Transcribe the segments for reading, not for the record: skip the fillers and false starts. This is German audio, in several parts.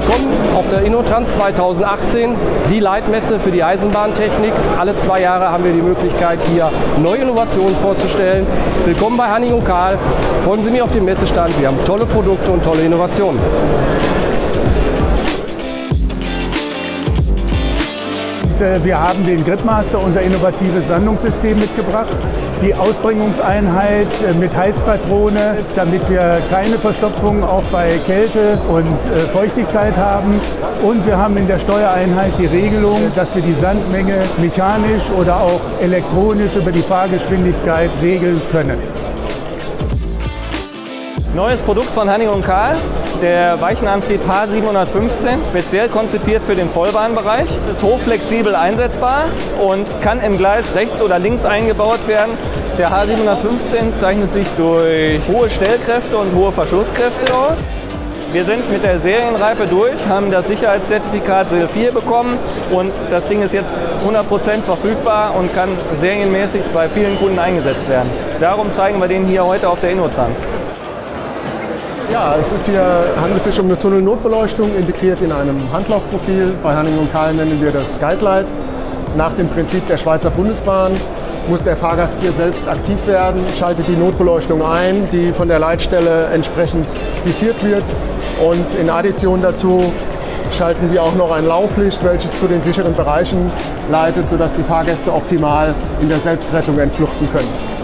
Willkommen auf der InnoTrans 2018, die Leitmesse für die Eisenbahntechnik. Alle 2 Jahre haben wir die Möglichkeit, hier neue Innovationen vorzustellen. Willkommen bei Hanning & Karl. Folgen Sie mir auf dem Messestand. Wir haben tolle Produkte und tolle Innovationen. Wir haben den Gridmaster, unser innovatives Sandungssystem, mitgebracht. Die Ausbringungseinheit mit Heizpatrone, damit wir keine Verstopfung auch bei Kälte und Feuchtigkeit haben. Und wir haben in der Steuereinheit die Regelung, dass wir die Sandmenge mechanisch oder auch elektronisch über die Fahrgeschwindigkeit regeln können. Neues Produkt von Hanning & Karl, der Weichenantrieb H715, speziell konzipiert für den Vollbahnbereich, ist hochflexibel einsetzbar und kann im Gleis rechts oder links eingebaut werden. Der H715 zeichnet sich durch hohe Stellkräfte und hohe Verschlusskräfte aus. Wir sind mit der Serienreife durch, haben das Sicherheitszertifikat SIL 4 bekommen und das Ding ist jetzt 100% verfügbar und kann serienmäßig bei vielen Kunden eingesetzt werden. Darum zeigen wir den hier heute auf der InnoTrans. Ja, handelt sich um eine Tunnelnotbeleuchtung, integriert in einem Handlaufprofil. Bei Hanning & Karl nennen wir das Guidelight. Nach dem Prinzip der Schweizer Bundesbahn muss der Fahrgast hier selbst aktiv werden, schaltet die Notbeleuchtung ein, die von der Leitstelle entsprechend quittiert wird. Und in Addition dazu schalten wir auch noch ein Lauflicht, welches zu den sicheren Bereichen leitet, sodass die Fahrgäste optimal in der Selbstrettung entfluchten können.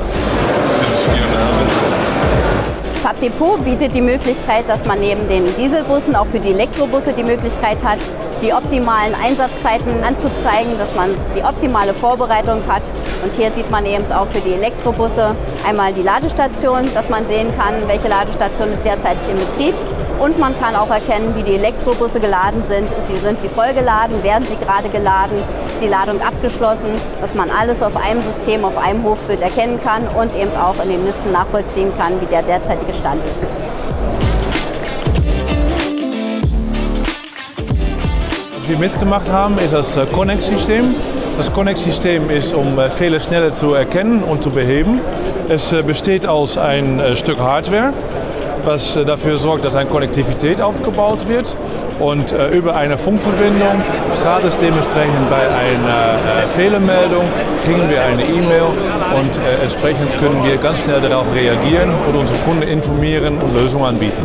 Fabdepot bietet die Möglichkeit, dass man neben den Dieselbussen auch für die Elektrobusse die Möglichkeit hat, die optimalen Einsatzzeiten anzuzeigen, dass man die optimale Vorbereitung hat. Und hier sieht man eben auch für die Elektrobusse einmal die Ladestation, dass man sehen kann, welche Ladestation ist derzeit in Betrieb. Und man kann auch erkennen, wie die Elektrobusse geladen sind. Sind sie vollgeladen? Werden sie gerade geladen? Ist die Ladung abgeschlossen? Dass man alles auf einem System, auf einem Hochbild erkennen kann und eben auch in den Listen nachvollziehen kann, wie der derzeitige Stand ist. Was wir mitgemacht haben, ist das Connex-System. Das Connex-System ist, um Fehler schneller zu erkennen und zu beheben. Es besteht aus ein Stück Hardware, was dafür sorgt, dass eine Konnektivität aufgebaut wird und über eine Funkverbindung, gratis dementsprechend bei einer Fehlermeldung, kriegen wir eine E-Mail und entsprechend können wir ganz schnell darauf reagieren und unsere Kunden informieren und Lösungen anbieten.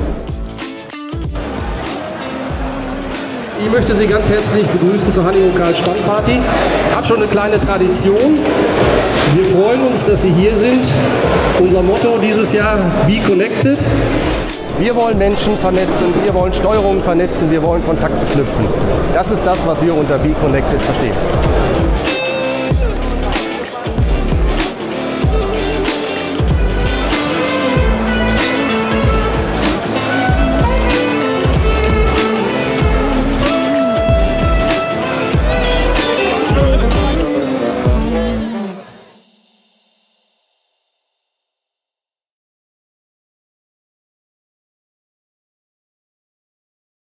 Ich möchte Sie ganz herzlich begrüßen zur Hanning & Karl Standparty. Hat schon eine kleine Tradition. Wir freuen uns, dass Sie hier sind. Unser Motto dieses Jahr: Be Connected. Wir wollen Menschen vernetzen, wir wollen Steuerungen vernetzen, wir wollen Kontakte knüpfen. Das ist das, was wir unter Be Connected verstehen.